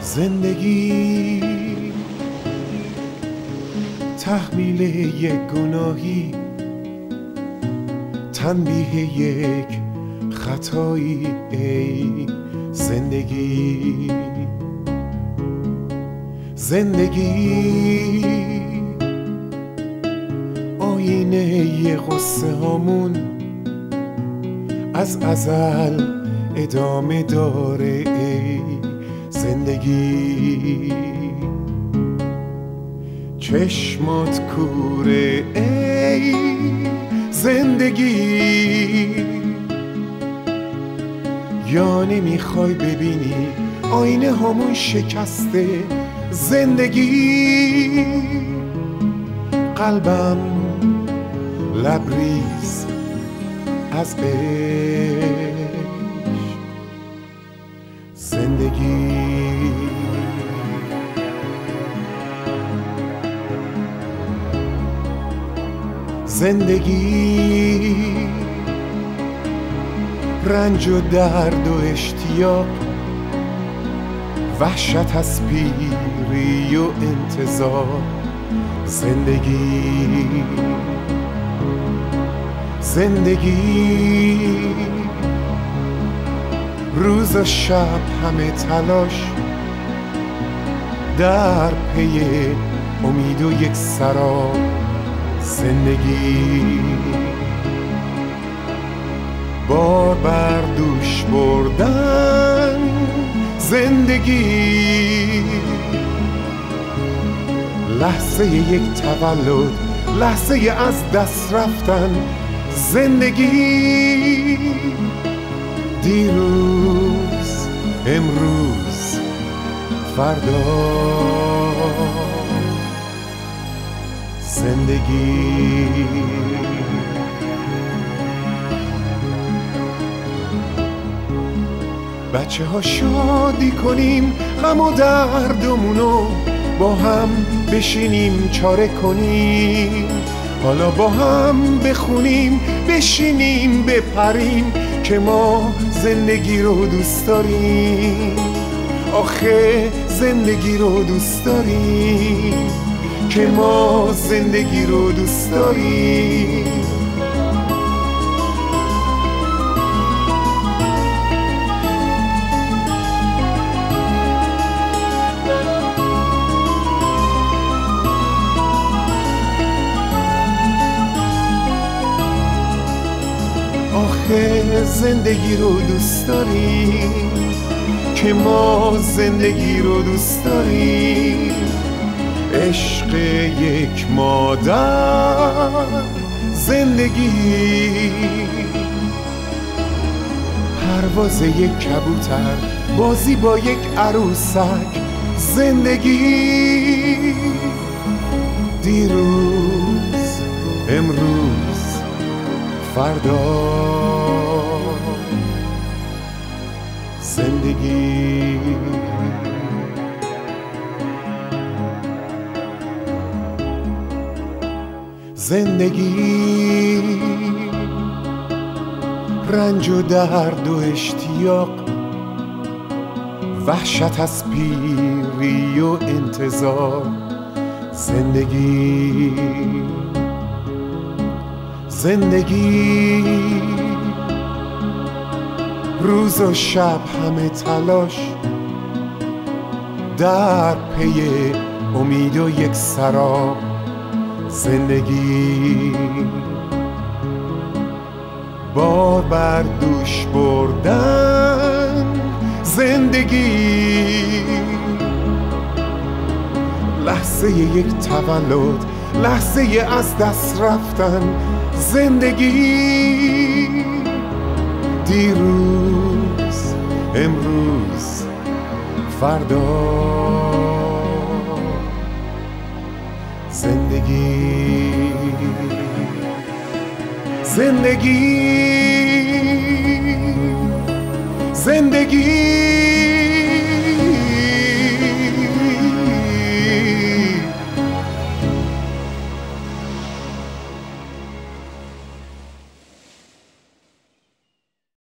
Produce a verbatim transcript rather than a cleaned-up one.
زندگی تحمیل یک گناهی، تنبیه یک خطایی. ای زندگی زندگی آینه غصه هامون از ازل ادامه داره. ای زندگی چشمات کوره. ای زندگی یا نمیخوای ببینی آینه همون شکسته. زندگی قلبم لبریز از عشق. زندگی زندگی رنج و درد و اشتیاق، وحشت از پیری و انتظار. زندگی زندگی روز و شب همه تلاش در پی امید و یک سراب. زندگی بار بر دوش بردن. زندگی لحظه یک تولد، لحظه از دست رفتن. زندگی دیروز امروز فردا. زندگی بچه ها شادی کنیم، غم و دردمونو با هم بشینیم چاره کنیم. حالا با هم بخونیم، بشینیم بپریم که ما زندگی رو دوست داریم. آخه زندگی رو دوست داریم که ما زندگی رو دوست داریم. آخه زندگی رو دوست داریم که ما زندگی رو دوست داریم. عشق یک مادر، زندگی پرواز یک کبوتر، بازی با یک عروسک. زندگی دیروز امروز فردا. زندگی زندگی رنج و درد و اشتیاق، وحشت از پیری و انتظار. زندگی زندگی روز و شب همه تلاش در پی امید و یک سراب. زندگی بار بر دوش بردن. زندگی لحظه یک تولد، لحظه از دست رفتن. زندگی دیروز امروز فردا. زندگی زندگی زندگی